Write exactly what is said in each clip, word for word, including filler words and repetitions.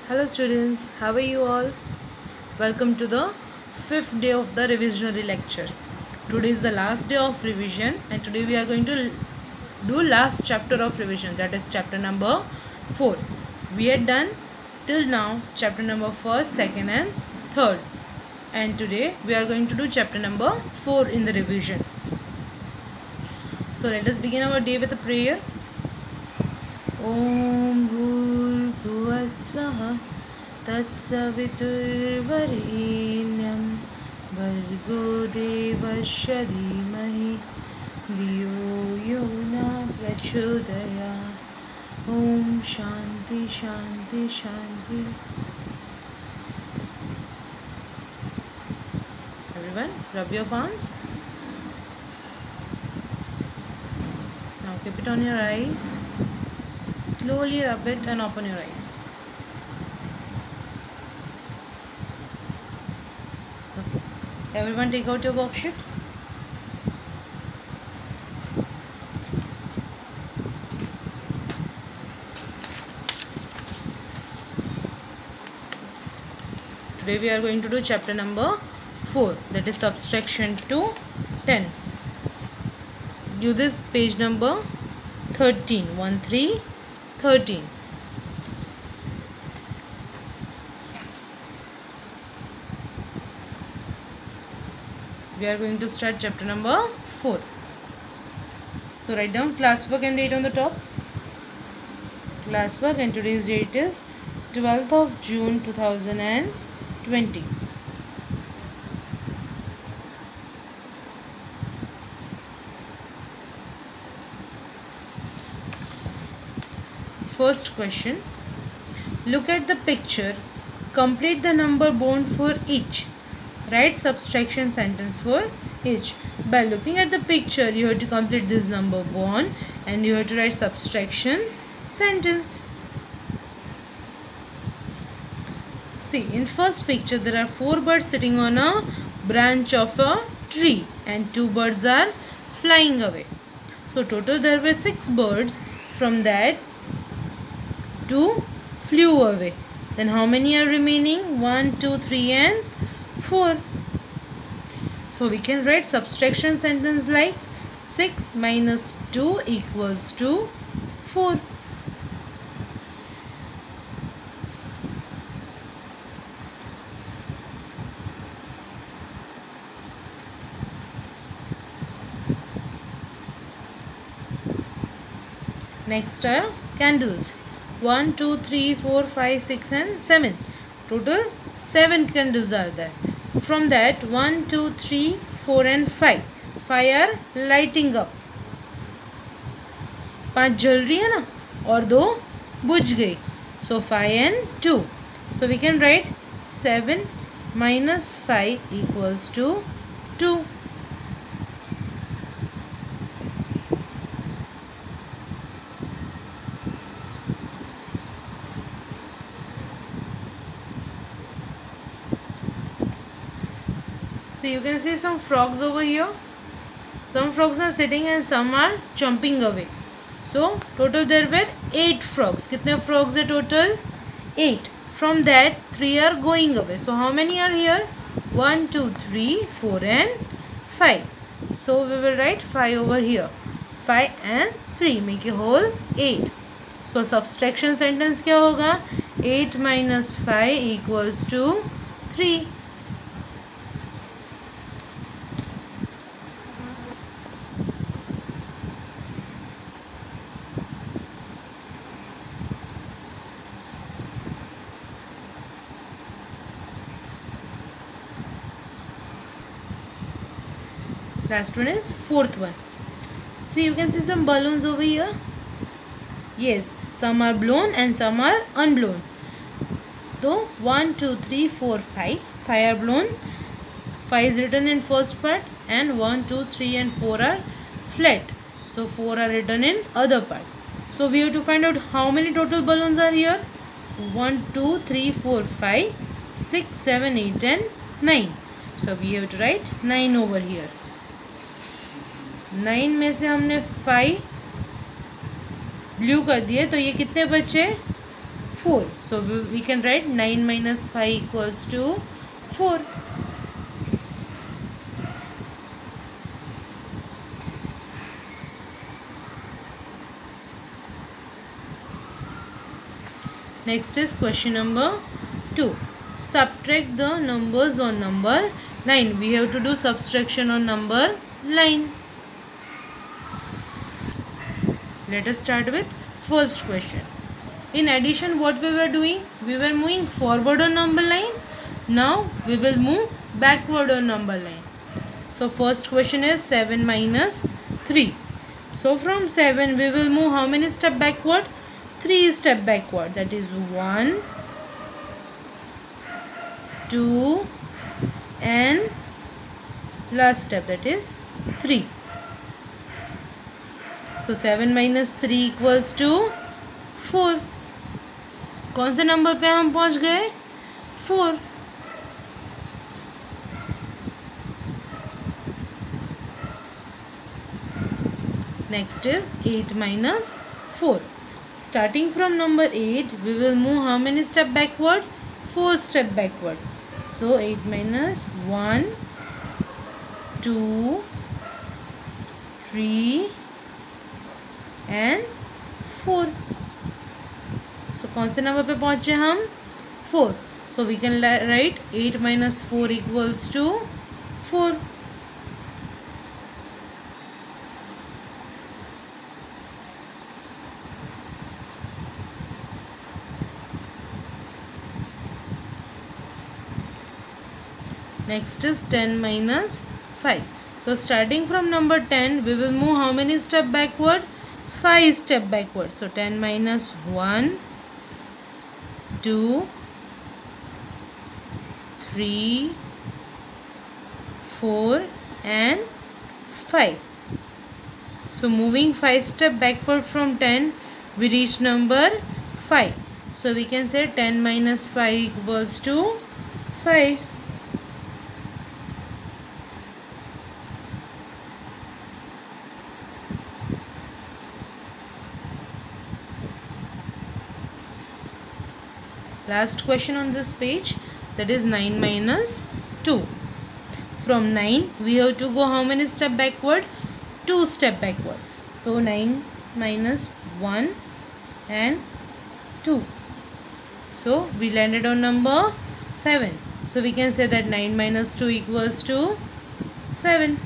Hello students, how are you all? Welcome to the fifth day of the revisionary lecture. Today is the last day of revision and today we are going to do last chapter of revision, that is chapter number four. We are done till now chapter number first, second and third, and today we are going to do chapter number four in the revision. So let us begin our day with a prayer. Om Bhurbhuvah Swaha Tatsaviturvarenyam Bhargo Devasya Dhimahi Dhiyo Yona Prachodaya. Om Shanti Shanti Shanti. Everyone, rub your palms. Now keep it on your eyes. Slowly rub it and open your eyes. Okay. Everyone take out your worksheet. Today we are going to do chapter number four, that is subtraction to ten. Do this page number thirteen. one three thirteen. We are going to start chapter number four. So write down classwork and date on the top. Classwork, and today's date is twelfth of June two thousand twenty. First question. Look at the picture. Complete the number bond for each. Write subtraction sentence for each. By looking at the picture, you have to complete this number bond and you have to write subtraction sentence. See, in first picture there are four birds sitting on a branch of a tree and two birds are flying away. So total there were six birds. From that, two flew away. Then how many are remaining? one, two, three and four. So we can write subtraction sentence like six minus two equals to four. Next are candles. one, two, three, four, five, six and seven. Total seven candles are there. From that one, two, three, four and five. five are lighting up. पाँच जल रही है ना और दो बुझ गई. So five and two. So we can write seven minus five equals to two. So you can see some frogs over here. Some frogs are sitting and some are jumping away. So total there were eight frogs. कितने frogs है total? Eight. From that three are going away. So how many are here? One, two, three, four and five. So we will write five over here. Five and three make a whole eight. So subtraction sentence क्या होगा? Eight minus five equals to three. Last one is fourth one. See, you can see some balloons over here. Yes, some are blown and some are unblown. So one, two, three, four, five. Five are blown. Five is written in first part and one, two, three and four are flat. So four are written in other part. So we have to find out how many total balloons are here. One, two, three, four, five, six, seven, eight and nine. So we have to write nine over here. Nine में से हमने five blue कर दिए तो ये कितने बचे? four. So we, we can write nine minus five equals to four. Next is question number two. Subtract the numbers on number line. We have to do subtraction on number line. Let us start with first question. In addition, what we were doing? We were moving forward on number line. Now we will move backward on number line. So first question is seven minus three. So from seven we will move how many steps backward? three step backward. That is one, two, and last step, that is three. So seven minus three equals to four. कौन से number पे हम पहुंच गए? four. Next is eight minus four. Starting from number eight, we will move how many step backward? four step backward. So eight minus one, two, three and four. So कौन से number पे पहुँचे हम? four. So we can write eight minus four equals to four. Next is ten minus five. So starting from number ten, we will move how many step backward? five step backward. So ten minus one, two, three, four and five. So moving five step backward from ten, we reach number five. So we can say ten minus five equals to five. Last question on this page, that is nine minus two. From nine we have to go how many step backward? two step backward. So nine minus one and two. So we landed on number seven. So we can say that nine minus two equals to seven.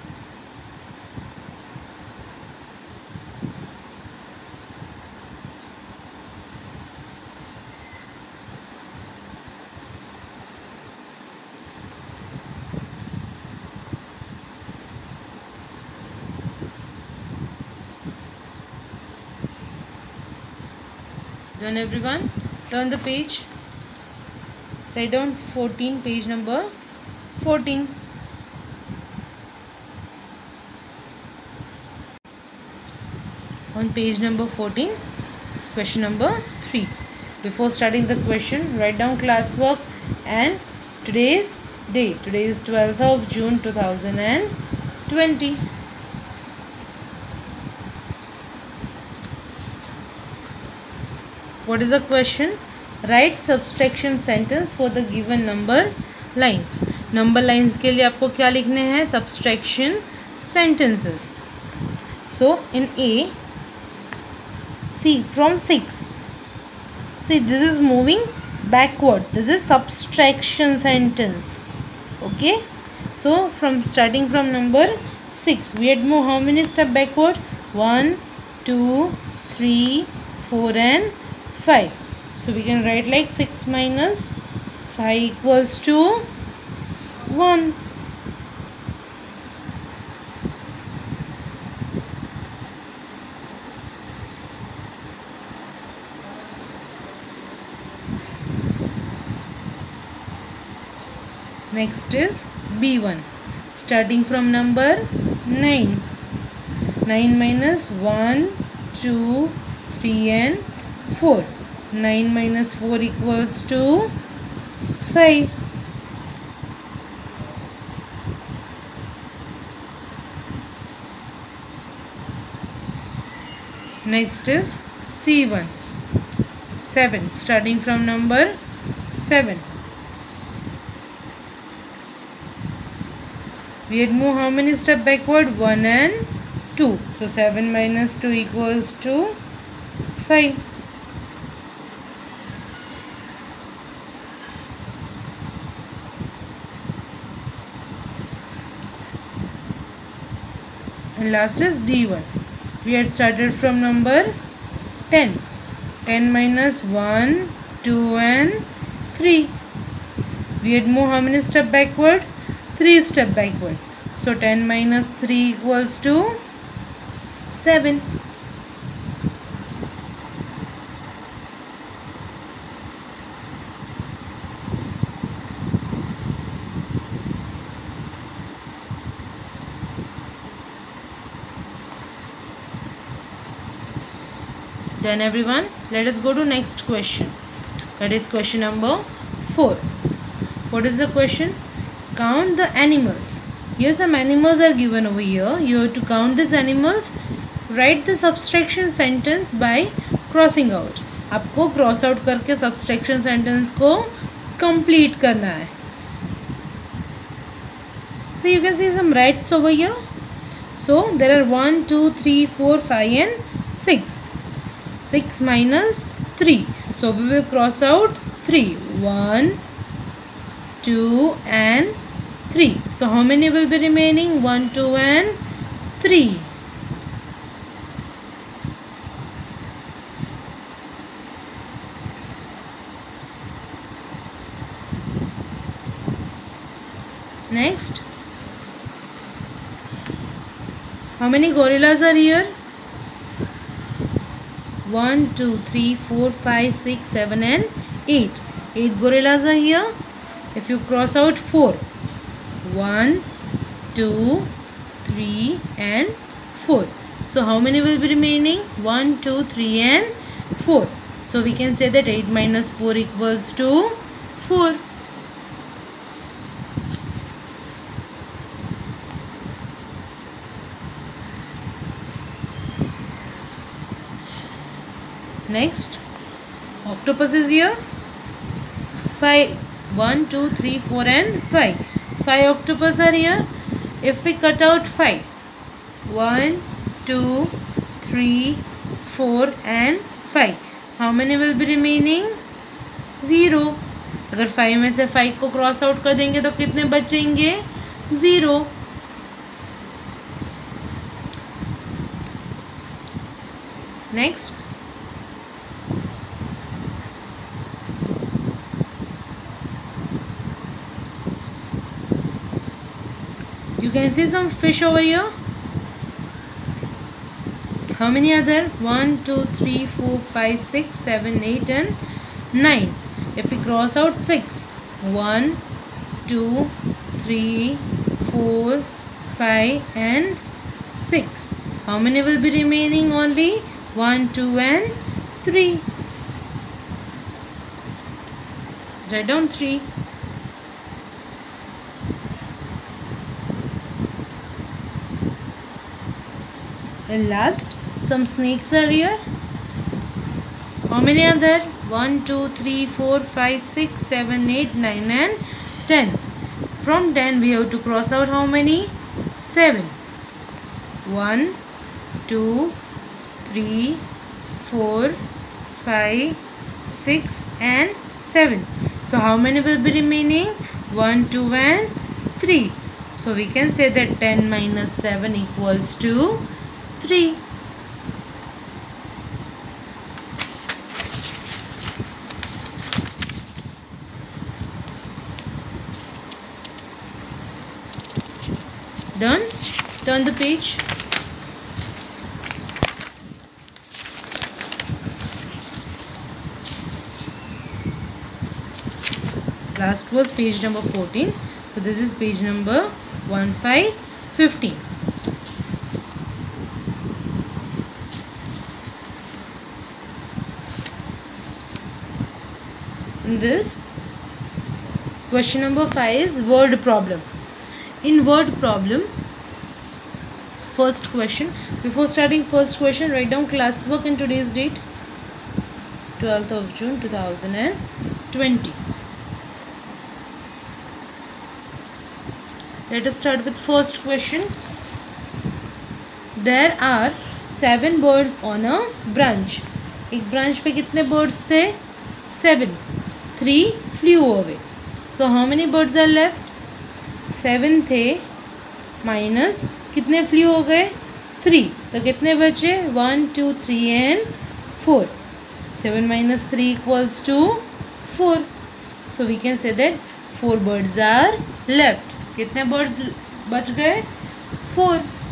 Done everyone? Turn the page. Write down fourteen, page number fourteen. On page number fourteen, question number three. Before starting the question, write down classwork and today's date. Today is twelfth of June two thousand twenty. What is the question? Write subtraction sentence for the given number lines. Number lines के लिए आपको क्या लिखने हैं? Subtraction sentences. So in A, see from six. See, this is moving backward. This is subtraction sentence. Okay. So from starting from number six, we had moved how many step backward? One, two, three, four and five. So we can write like six minus five equals to one. Next is B one. Starting from number nine. nine minus one, two, three and four. nine minus four equals to five. Next is C one. seven. Starting from number seven. We had moved how many steps backward? one and two. So seven minus two equals to five. And last is D one. We had started from number ten. ten minus one, two and three. We had moved how many steps backward? three steps backward. So ten minus three equals to seven. Done everyone. Let us go to next question. That is question number four. What is the question? Count the animals. Here some animals are given over here. You have to count these animals. Write the subtraction sentence by crossing out. आपको cross out करके subtraction sentence को complete करना है. So you can see some rights over here. So there are one, two, three, four, five and six. six minus three. So we will cross out three. one, two and three. So how many will be remaining? one, two and three. Next. How many gorillas are here? one, two, three, four, five, six, seven and eight. eight gorillas are here. If you cross out four. one, two, three and four. So how many will be remaining? one, two, three and four. So we can say that eight minus four equals to four. Next, octopus is here. five. one, two, three, four and five. five octopus are here. If we cut out five. one, two, three, four and five. How many will be remaining? zero. अगर five में से five को cross out कर देंगे तो कितने बचेंगे? zero. Next. You can see some fish over here. How many are there? one, two, three, four, five, six, seven, eight and nine. If we cross out six. one, two, three, four, five and six. How many will be remaining? Only one, two and three. Write down three. And last, some snakes are here. How many are there? one, two, three, four, five, six, seven, eight, nine and ten. From ten we have to cross out how many? seven. one, two, three, four, five, six and seven. So how many will be remaining? one, two and three. So we can say that ten minus seven equals to three. Done? Turn the page. Last was page number fourteen. So this is page number one five fifteen. In this question number five is word problem. In word problem, first question. Before starting first question, write down class work and today's date. twelfth of June two thousand twenty. Let us start with first question. There are seven birds on a branch. एक branch पे कितने birds थे? Seven. Three flew away. So how many birds are left? Seven थे minus कितने flew हो गए? Three. तो कितने बचे? One, two, three and four. Seven minus three equals to four. So we can say that four birds are left. कितने birds बच गए? Four.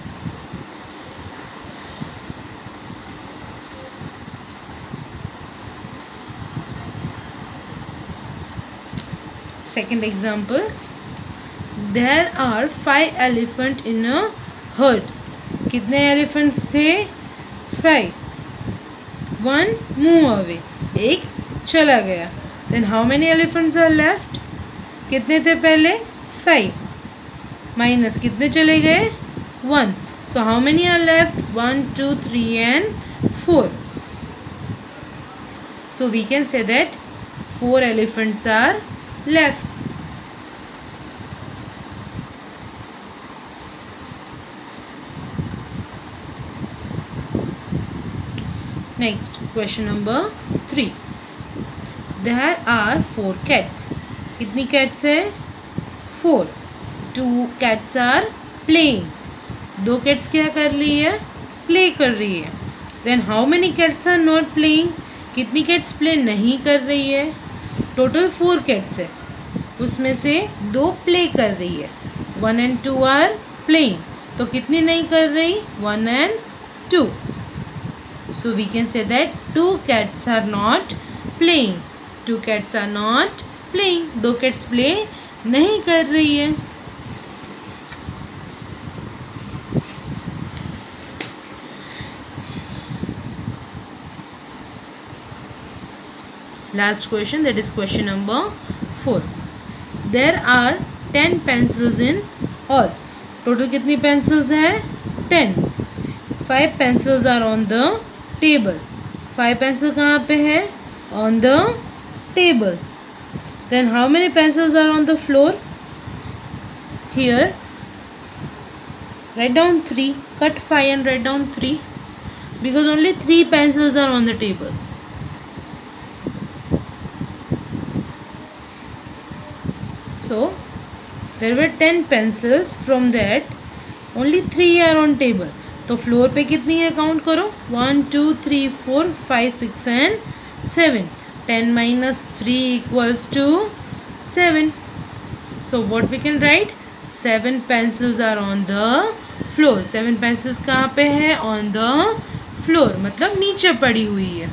Second example. There are five elephants in a herd. कितने elephants थे? Five. One move away. एक चला गया. Then how many elephants are left? कितने थे पहले? Five. Minus कितने चले गए? One. So how many are left? One, two, three and four. So we can say that four elephants are left. Next, question number three. There are four cats. कितनी cats है? Four. Two cats are playing. दो cats क्या कर रही है? Play कर रही है. Then how many cats are not playing? कितनी cats play नहीं कर रही है? Total four cats है. उसमें से दो play कर रही है. One and two are playing. तो कितनी नहीं कर रही? One and two. So we can say that two cats are not playing. Two cats are not playing. दो cats play नहीं कर रही है. Last question, that is question number four. There are ten pencils in all. Total कितनी pencils है? Ten. Five pencils are on the table. Five pencils कहाँ पे है? On the table. Then how many pencils are on the floor? Here write down three. Cut five and write down three, because only three pencils are on the table. So there were ten pencils. From that only three are on table. तो floor पे कितनी है count करो. One two three four five six and seven. Ten minus three equals to seven. So what we can write? Seven pencils are on the floor. Seven pencils कहाँ पे है? On the floor, मतलब नीचे पड़ी हुई है.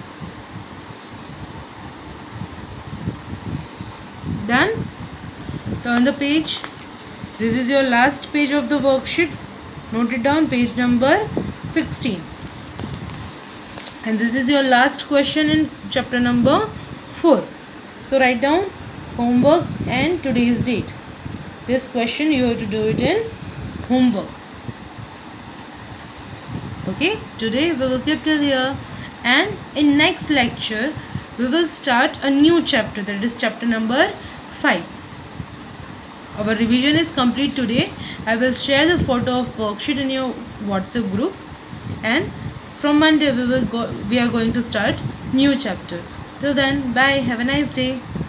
Done. Turn the page. This is your last page of the worksheet. Note it down, page number sixteen. And this is your last question in chapter number four. So write down homework and today's date. This question you have to do it in homework. Okay, today we will keep till here, and in next lecture we will start a new chapter, that is chapter number five. Our revision is complete today. I will share the photo of worksheet in your WhatsApp group, and from Monday we will go we are going to start new chapter. Till then, bye, have a nice day.